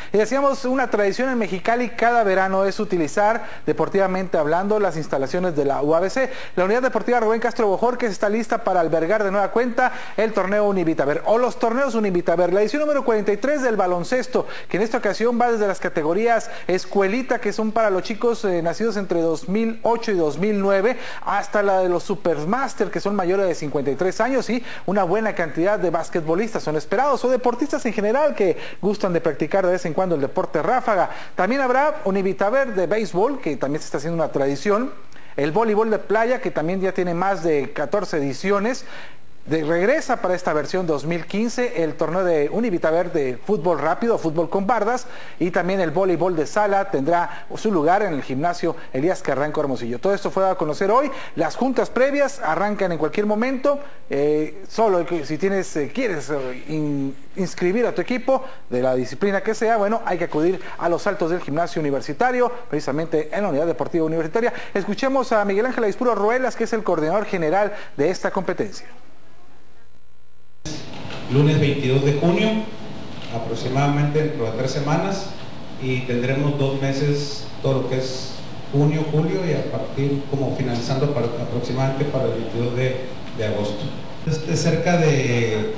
Y decíamos, una tradición en Mexicali cada verano es utilizar, deportivamente hablando, las instalaciones de la UABC. La Unidad Deportiva Rubén Castro Bojorquez está lista para albergar de nueva cuenta el torneo Univitaver, o los torneos Univitaver, la edición número 43 del baloncesto, que en esta ocasión va desde las categorías escuelita, que son para los chicos nacidos entre 2008 y 2009, hasta la de los Supermaster, que son mayores de 53 años, y una buena cantidad de basquetbolistas son esperados, o deportistas en general que gustan de practicar de vez en cuando el deporte ráfaga. También habrá Univitaver de béisbol, que también se está haciendo una tradición, el voleibol de playa, que también ya tiene más de 14 ediciones. Regresa para esta versión 2015 el torneo de Univitaver de fútbol rápido, fútbol con bardas, y también el voleibol de sala tendrá su lugar en el gimnasio Elías Carranco Hermosillo. Todo esto fue dado a conocer hoy. Las juntas previas arrancan en cualquier momento. Solo si quieres inscribir a tu equipo de la disciplina que sea, bueno, hay que acudir a los altos del gimnasio universitario, precisamente en la Unidad Deportiva Universitaria. Escuchemos a Miguel Ángel Aispuro Ruelas, que es el coordinador general de esta competencia. Lunes 22 de junio, aproximadamente dentro de 3 semanas, y tendremos 2 meses, todo lo que es junio, julio, y a partir como finalizando aproximadamente para el 22 de agosto. Cerca de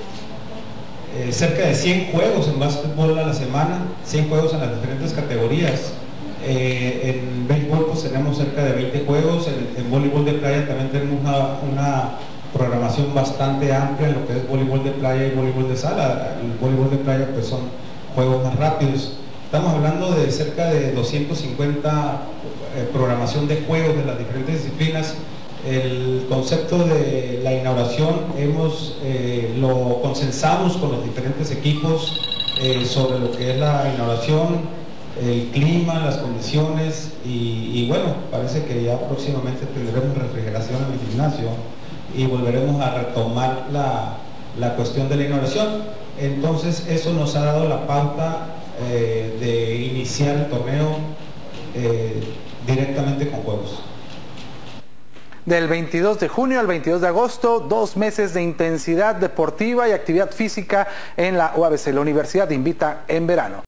100 juegos en básquetbol a la semana, 100 juegos en las diferentes categorías. En béisbol pues tenemos cerca de 20 juegos, en voleibol de playa también tenemos una programación bastante amplia en lo que es voleibol de playa y voleibol de sala. El voleibol de playa pues son juegos más rápidos. Estamos hablando de cerca de 250 programación de juegos de las diferentes disciplinas. El concepto de la inauguración lo consensamos con los diferentes equipos sobre lo que es la inauguración, el clima, las condiciones, y bueno, parece que ya próximamente tendremos refrigeración en el gimnasio y volveremos a retomar la cuestión de la inauguración. Entonces eso nos ha dado la pauta de iniciar el torneo directamente con juegos. Del 22 de junio al 22 de agosto, 2 meses de intensidad deportiva y actividad física en la UABC. La universidad invita en verano.